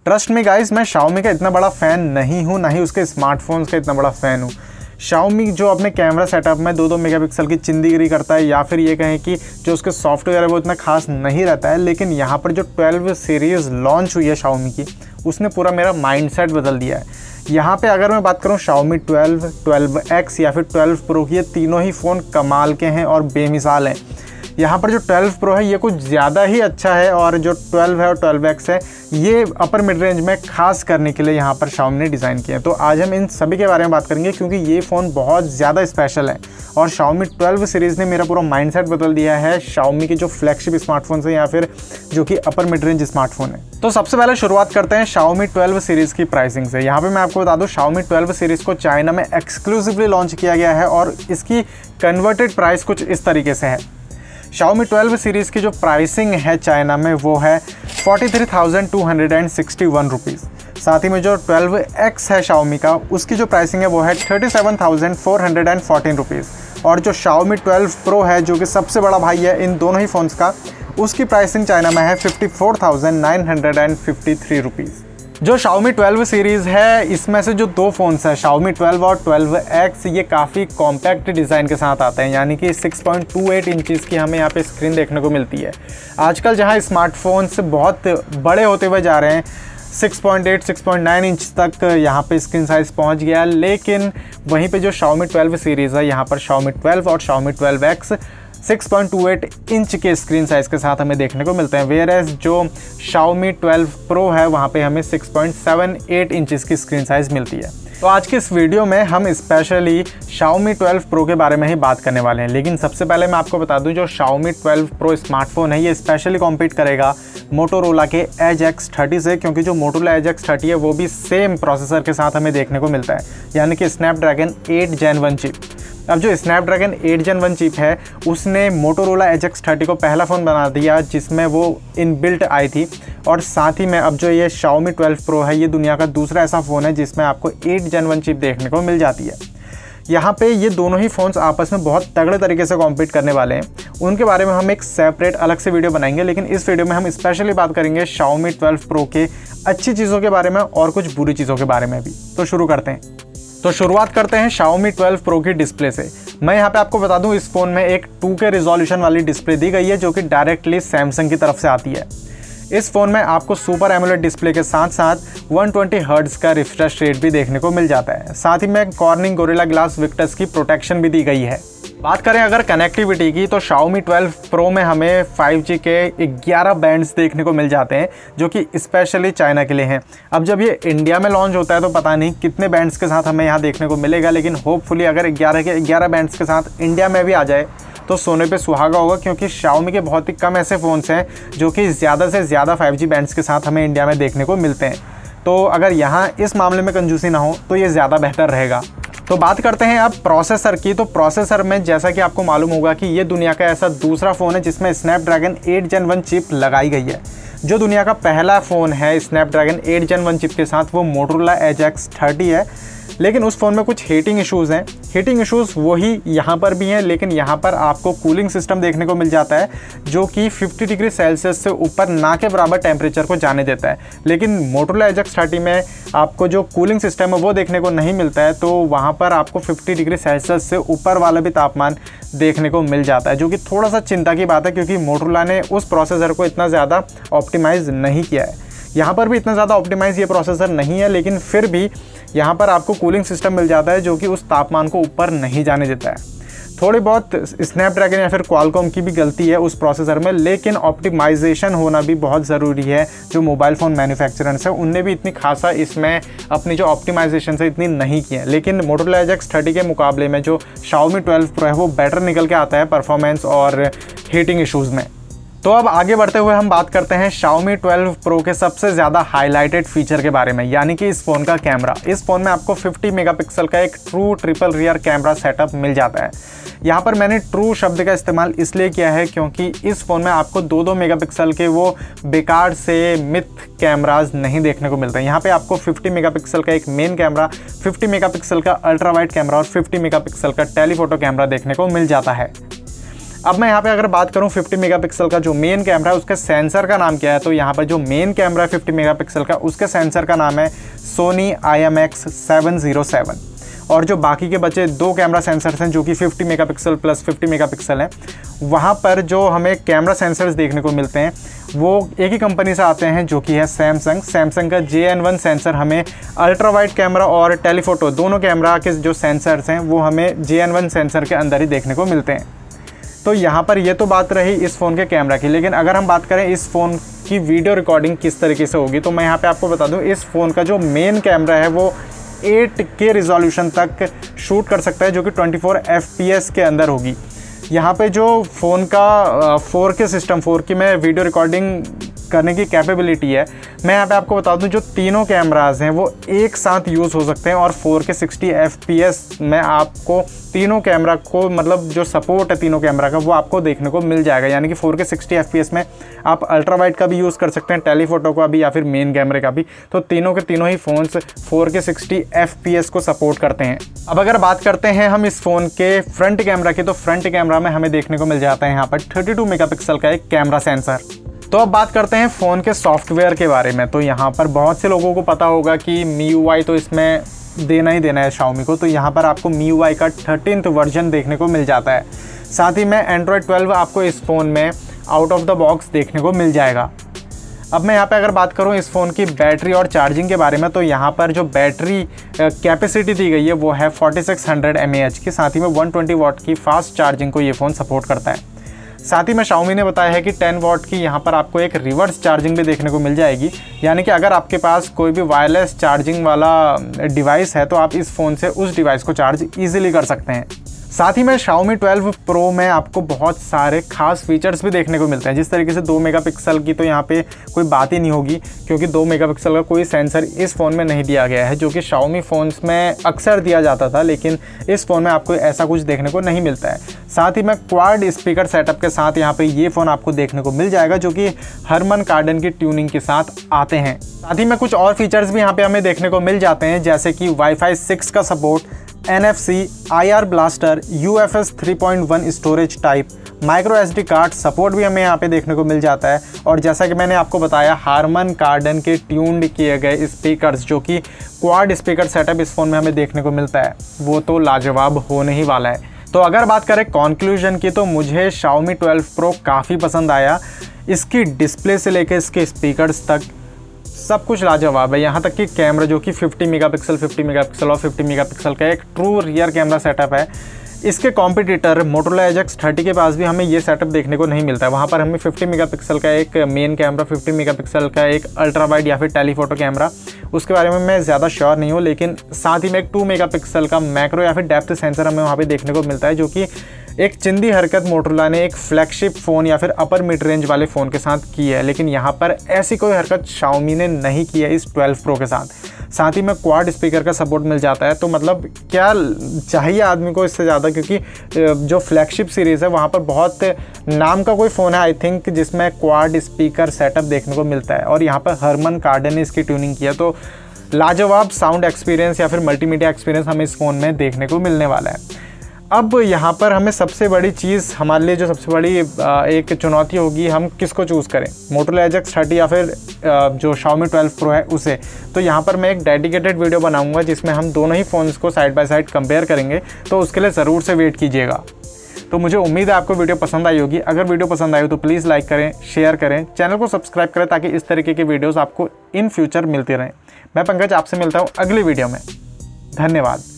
Trust me guys, मैं Xiaomi का इतना बड़ा फ़ैन नहीं हूँ, ना ही उसके स्मार्टफोन्स का इतना बड़ा फ़ैन हूँ। Xiaomi जो अपने कैमरा सेटअप में 2-2 मेगापिक्सल की चिंदीगिरी करता है, या फिर ये कहें कि जो उसके सॉफ्टवेयर है वो इतना खास नहीं रहता है, लेकिन यहाँ पर जो 12 सीरीज़ लॉन्च हुई है Xiaomi की, उसने पूरा मेरा माइंडसेट बदल दिया है। यहाँ पे अगर मैं बात करूँ Xiaomi 12, 12X या फिर 12 Pro की, ये तीनों ही फ़ोन कमाल के हैं और बेमिसाल हैं। यहाँ पर जो 12 Pro है ये कुछ ज़्यादा ही अच्छा है, और जो 12 है और 12X है ये अपर मिड रेंज में खास करने के लिए यहाँ पर Xiaomi ने डिज़ाइन किया है। तो आज हम इन सभी के बारे में बात करेंगे, क्योंकि ये फ़ोन बहुत ज़्यादा स्पेशल है और Xiaomi 12 सीरीज़ ने मेरा पूरा माइंडसेट बदल दिया है Xiaomi के जो फ्लैगशिप स्मार्टफोन्स हैं या फिर जो कि अपर मिड रेंज स्मार्टफोन है। तो सबसे पहले शुरुआत करते हैं Xiaomi 12 सीरीज़ की प्राइसिंग से। यहाँ पे मैं आपको बता दूँ Xiaomi 12 सीरीज़ को चाइना में एक्सक्लूसिवली लॉन्च किया गया है और इसकी कन्वर्टेड प्राइस कुछ इस तरीके से है। Xiaomi 12 सीरीज़ की जो प्राइसिंग है चाइना में वो है 43,261 रुपीज़। साथ ही में जो 12X है Xiaomi का, उसकी जो प्राइसिंग है वो है 37,414 रुपीज़। और जो Xiaomi 12 Pro है, जो कि सबसे बड़ा भाई है इन दोनों ही फ़ोन्स का, उसकी प्राइसिंग चाइना में है 54,953 रुपीज़। जो Xiaomi 12 सीरीज़ है, इसमें से जो दो फ़ोन्स हैं Xiaomi 12 और 12X, ये काफ़ी कॉम्पैक्ट डिज़ाइन के साथ आते हैं, यानी कि 6.28 इंचज़ की हमें यहाँ पे स्क्रीन देखने को मिलती है। आजकल जहाँ स्मार्टफोन्स बहुत बड़े होते हुए जा रहे हैं, 6.8, 6.9 इंच तक यहाँ पे स्क्रीन साइज़ पहुँच गया, लेकिन वहीं पे जो Xiaomi 12 सीरीज़ है, यहाँ पर Xiaomi 12 और Xiaomi 12X 6.28 इंच के स्क्रीन साइज़ के साथ हमें देखने को मिलते हैं, वेयरएज़ जो Xiaomi 12 Pro है वहाँ पे हमें 6.78 इंचज़ की स्क्रीन साइज़ मिलती है। तो आज के इस वीडियो में हम स्पेशली Xiaomi 12 Pro के बारे में ही बात करने वाले हैं, लेकिन सबसे पहले मैं आपको बता दूं जो Xiaomi 12 Pro स्मार्टफोन है ये स्पेशली कॉम्पीट करेगा Motorola के Edge X30 से, क्योंकि जो Motorola Edge X30 है वो भी सेम प्रोसेसर के साथ हमें देखने को मिलता है, यानी कि Snapdragon 8 Gen 1 चिप। अब जो Snapdragon 8 Gen 1 चिप है उसने Motorola Edge X30 को पहला फ़ोन बना दिया जिसमें वो इनबिल्ट आई थी, और साथ ही में अब जो ये Xiaomi 12 Pro है ये दुनिया का दूसरा ऐसा फ़ोन है जिसमें आपको 8 Gen 1 चिप देखने को मिल जाती है। यहाँ पे ये दोनों ही फ़ोन्स आपस में बहुत तगड़े तरीके से कॉम्पीट करने वाले हैं, उनके बारे में हम एक सेपरेट अलग से वीडियो बनाएंगे, लेकिन इस वीडियो में हम स्पेशली बात करेंगे Xiaomi 12 Pro के अच्छी चीज़ों के बारे में और कुछ बुरी चीज़ों के बारे में भी। तो शुरू करते हैं। तो शुरुआत करते हैं Xiaomi 12 Pro की डिस्प्ले से। मैं यहाँ पे आपको बता दूँ इस फ़ोन में एक 2K रिजोल्यूशन वाली डिस्प्ले दी गई है, जो कि डायरेक्टली सैमसंग की तरफ से आती है। इस फ़ोन में आपको सुपर एमोलेड डिस्प्ले के साथ साथ 120 हर्ट्ज़ का रिफ्रेश रेट भी देखने को मिल जाता है। साथ ही में कॉर्निंग गोरिल्ला ग्लास विक्टर्स की प्रोटेक्शन भी दी गई है। बात करें अगर कनेक्टिविटी की, तो Xiaomi 12 Pro में हमें 5G के 11 बैंड्स देखने को मिल जाते हैं, जो कि स्पेशली चाइना के लिए हैं। अब जब ये इंडिया में लॉन्च होता है तो पता नहीं कितने बैंड्स के साथ हमें यहाँ देखने को मिलेगा, लेकिन होपफुली अगर 11 के 11 बैंड्स के साथ इंडिया में भी आ जाए तो सोने पे सुहागा होगा, क्योंकि Xiaomi के बहुत ही कम ऐसे फ़ोन्स हैं जो कि ज़्यादा से ज़्यादा 5G बैंड्स के साथ हमें इंडिया में देखने को मिलते हैं। तो अगर यहाँ इस मामले में कंजूसी ना हो तो ये ज़्यादा बेहतर रहेगा। तो बात करते हैं अब प्रोसेसर की। तो प्रोसेसर में जैसा कि आपको मालूम होगा कि ये दुनिया का ऐसा दूसरा फ़ोन है जिसमें Snapdragon 8 Gen 1 चिप लगाई गई है। जो दुनिया का पहला फ़ोन है Snapdragon 8 Gen 1 चिप के साथ वो Motorola Edge X30 है, लेकिन उस फ़ोन में कुछ हीटिंग इश्यूज़ हैं। हीटिंग इश्यूज़ वही यहाँ पर भी हैं, लेकिन यहाँ पर आपको कूलिंग सिस्टम देखने को मिल जाता है जो कि 50 डिग्री सेल्सियस से ऊपर ना के बराबर टेम्परेचर को जाने देता है। लेकिन Motorola Edge X30 में आपको जो कूलिंग सिस्टम है वो देखने को नहीं मिलता है, तो वहाँ पर आपको 50 डिग्री सेल्सियस से ऊपर वाला भी तापमान देखने को मिल जाता है, जो कि थोड़ा सा चिंता की बात है, क्योंकि Motorola ने उस प्रोसेसर को इतना ज़्यादा ऑप्टिमाइज़ नहीं किया है। यहाँ पर भी इतना ज़्यादा ऑप्टिमाइज़ ये प्रोसेसर नहीं है, लेकिन फिर भी यहाँ पर आपको कूलिंग सिस्टम मिल जाता है जो कि उस तापमान को ऊपर नहीं जाने देता है। थोड़ी बहुत स्नैपड्रैगन या फिर क्वालकॉम की भी गलती है उस प्रोसेसर में, लेकिन ऑप्टिमाइजेशन होना भी बहुत ज़रूरी है। जो मोबाइल फ़ोन मैन्युफैक्चरर्स हैं उनने भी इतनी खासा इसमें अपनी जो ऑप्टिमाइजेशन से इतनी नहीं की है, लेकिन Motorola Edge X30 के मुकाबले में जो Xiaomi 12 Pro है वो बेटर निकल के आता है परफॉर्मेंस और हीटिंग इश्यूज़ में। तो अब आगे बढ़ते हुए हम बात करते हैं Xiaomi 12 Pro के सबसे ज़्यादा हाईलाइटेड फीचर के बारे में, यानी कि इस फ़ोन का कैमरा। इस फ़ोन में आपको 50 मेगापिक्सल का एक true triple rear camera setup मिल जाता है। यहाँ पर मैंने ट्रू शब्द का इस्तेमाल इसलिए किया है क्योंकि इस फ़ोन में आपको 2-2 मेगापिक्सल के वो बेकार से मिथ कैमराज नहीं देखने को मिलते हैं। यहाँ पे आपको 50 मेगापिक्सल का एक मेन कैमरा, 50 मेगापिक्सल का अल्ट्रा वाइड कैमरा और 50 मेगापिक्सल का टेलीफोटो कैमरा देखने को मिल जाता है। अब मैं यहाँ पे अगर बात करूँ 50 मेगापिक्सल का जो मेन कैमरा है उसके सेंसर का नाम क्या है, तो यहाँ पर जो मेन कैमरा है 50 मेगापिक्सल का उसके सेंसर का नाम है सोनी IMX707। और जो बाकी के बचे दो कैमरा सेंसर्स हैं जो कि 50 मेगापिक्सल प्लस 50 मेगापिक्सल हैं, वहाँ पर जो हमें कैमरा सेंसर्स देखने को मिलते हैं वो एक ही कंपनी से आते हैं जो कि है सैमसंग का JN1 सेंसर हमें अल्ट्रा वाइड कैमरा और टेलीफोटो दोनों कैमरा के जो सेंसर्स हैं वो हमें JN1 सेंसर के अंदर ही देखने को मिलते हैं। तो यहाँ पर ये तो बात रही इस फ़ोन के कैमरा की, लेकिन अगर हम बात करें इस फ़ोन की वीडियो रिकॉर्डिंग किस तरीके से होगी, तो मैं यहाँ पे आपको बता दूँ इस फ़ोन का जो मेन कैमरा है वो 8K रिजोल्यूशन तक शूट कर सकता है जो कि 24 FPS के अंदर होगी। यहाँ पे जो फ़ोन का 4K सिस्टम 4K में वीडियो रिकॉर्डिंग करने की कैपेबिलिटी है, मैं यहाँ पे आपको बता दूँ जो तीनों कैमराज हैं वो एक साथ यूज़ हो सकते हैं और 4K 60 FPS में आपको तीनों कैमरा को मतलब जो सपोर्ट है तीनों कैमरा का वो आपको देखने को मिल जाएगा। यानी कि 4K 60 FPS में आप अल्ट्रा वाइड का भी यूज़ कर सकते हैं, टेलीफोटो का भी या फिर मेन कैमरे का भी। तो तीनों के तीनों ही फ़ोन्स 4K 60 FPS को सपोर्ट करते हैं। अब अगर बात करते हैं हम इस फ़ोन के फ्रंट कैमरा की, तो फ्रंट कैमरा में हमें देखने को मिल जाता है यहाँ पर 32 मेगापिक्सल का एक कैमरा सेंसर। तो अब बात करते हैं फ़ोन के सॉफ्टवेयर के बारे में। तो यहाँ पर बहुत से लोगों को पता होगा कि MIUI तो इसमें देना ही देना है Xiaomi को, तो यहाँ पर आपको MIUI का 13th वर्जन देखने को मिल जाता है। साथ ही में Android 12 आपको इस फ़ोन में आउट ऑफ द बॉक्स देखने को मिल जाएगा। अब मैं यहाँ पे अगर बात करूँ इस फ़ोन की बैटरी और चार्जिंग के बारे में, तो यहाँ पर जो बैटरी कैपेसिटी दी गई है वो है 4600 mAh की। साथ ही में 120 वाट की फास्ट चार्जिंग को ये फ़ोन सपोर्ट करता है। साथ ही में Xiaomi ने बताया है कि 10 वाट की यहाँ पर आपको एक रिवर्स चार्जिंग भी देखने को मिल जाएगी। यानी कि अगर आपके पास कोई भी वायरलेस चार्जिंग वाला डिवाइस है तो आप इस फ़ोन से उस डिवाइस को चार्ज ईजिली कर सकते हैं। साथ ही में Xiaomi 12 Pro में आपको बहुत सारे खास फीचर्स भी देखने को मिलते हैं। जिस तरीके से 2 मेगापिक्सल की तो यहाँ पे कोई बात ही नहीं होगी, क्योंकि 2 मेगापिक्सल का कोई सेंसर इस फ़ोन में नहीं दिया गया है, जो कि Xiaomi फ़ोन्स में अक्सर दिया जाता था, लेकिन इस फ़ोन में आपको ऐसा कुछ देखने को नहीं मिलता है। साथ ही में क्वाड स्पीकर सेटअप के साथ यहाँ पे ये फ़ोन आपको देखने को मिल जाएगा, जो कि हरमन कार्डन की ट्यूनिंग के साथ आते हैं। साथ ही में कुछ और फीचर्स भी यहाँ पे हमें देखने को मिल जाते हैं, जैसे कि Wi-Fi 6 का support, NFC, IR blaster, UFS 3.1 storage type, micro SD card support भी हमें यहाँ पे देखने को मिल जाता है। और जैसा कि मैंने आपको बताया हारमन कार्डन के ट्यून्ड किए गए स्पीकर्स, जो कि क्वाड स्पीकर सेटअप इस फ़ोन में हमें देखने को मिलता है, वो तो लाजवाब होने ही वाला है। तो अगर बात करें कंक्लूजन की, तो मुझे Xiaomi 12 Pro काफ़ी पसंद आया। इसकी डिस्प्ले से लेकर इसके स्पीकर्स तक सब कुछ लाजवाब है। यहाँ तक कि कैमरा जो कि 50 मेगापिक्सल और 50 मेगापिक्सल का एक ट्रू रियर कैमरा सेटअप है। इसके कॉम्पिटिटर Motorola Edge X30 के पास भी हमें ये सेटअप देखने को नहीं मिलता है। वहाँ पर हमें 50 मेगापिक्सल का एक मेन कैमरा, 50 मेगापिक्सल का एक अल्ट्रा वाइड या फिर टेलीफोटो कैमरा, उसके बारे में मैं ज़्यादा श्योर नहीं हूँ, लेकिन साथ ही में एक 2 मेगापिक्सल का मैक्रो या फिर डेप्थ सेंसर हमें वहाँ पे देखने को मिलता है, जो कि एक चिंदी हरकत Motorola ने एक फ्लैगशिप फ़ोन या फिर अपर मिड रेंज वाले फ़ोन के साथ की है, लेकिन यहाँ पर ऐसी कोई हरकत Xiaomi ने नहीं की है इस 12 Pro के साथ। साथ ही में क्वाड स्पीकर का सपोर्ट मिल जाता है, तो मतलब क्या चाहिए आदमी को इससे ज़्यादा, क्योंकि जो फ्लैगशिप सीरीज़ है वहाँ पर बहुत नाम का कोई फ़ोन है आई थिंक जिसमें क्वाड स्पीकर सेटअप देखने को मिलता है, और यहाँ पर हरमन कार्डन ने इसकी ट्यूनिंग की है। तो लाजवाब साउंड एक्सपीरियंस या फिर मल्टीमीडिया एक्सपीरियंस हमें इस फ़ोन में देखने को मिलने वाला है। अब यहाँ पर हमें सबसे बड़ी चीज़, हमारे लिए जो सबसे बड़ी एक चुनौती होगी, हम किसको चूज़ करें, Motorola Edge X30 या फिर जो Xiaomi 12 Pro है उसे। तो यहाँ पर मैं एक डेडिकेटेड वीडियो बनाऊंगा जिसमें हम दोनों ही फ़ोन्स को साइड बाय साइड कंपेयर करेंगे, तो उसके लिए ज़रूर से वेट कीजिएगा। तो मुझे उम्मीद है आपको वीडियो पसंद आई होगी। अगर वीडियो पसंद आई हो तो प्लीज़ लाइक करें, शेयर करें, चैनल को सब्सक्राइब करें, ताकि इस तरीके के वीडियोज़ आपको इन फ्यूचर मिलती रहें। मैं पंकज आपसे मिलता हूँ अगली वीडियो में। धन्यवाद।